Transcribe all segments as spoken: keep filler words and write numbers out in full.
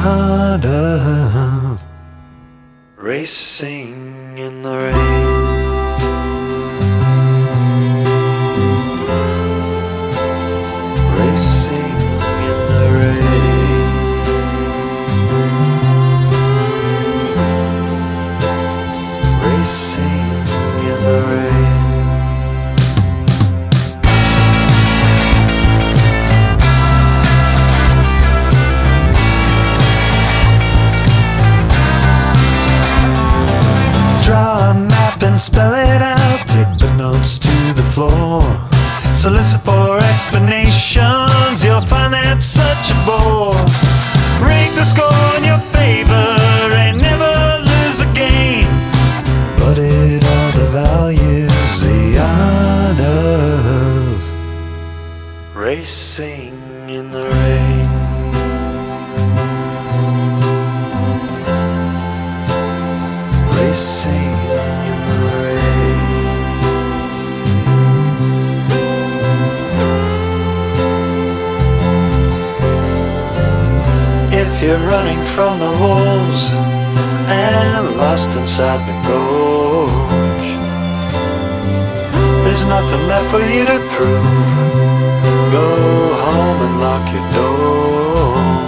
art of racing in the rain. Racing in the rain. Racing in the rain. Draw a map and spell it out. Take the notes to the floor. Solicit for explanations. You'll find that such a bore. Rig the score in your favor and never lose a game. But it all devalues the art of racing in the rain. Racing in the rain. If you're running from the wolves and lost inside the gorge, there's nothing left for you to prove. Go home and lock your door.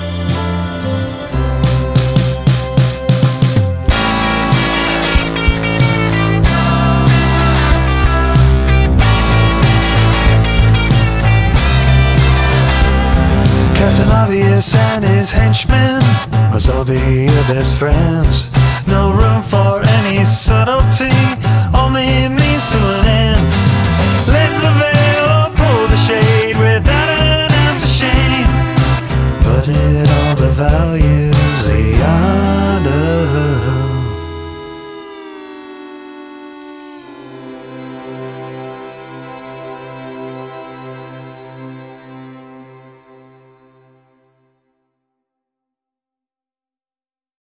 Captain Obvious and his henchmen must all be your best friends. No room for any subtlety, only means to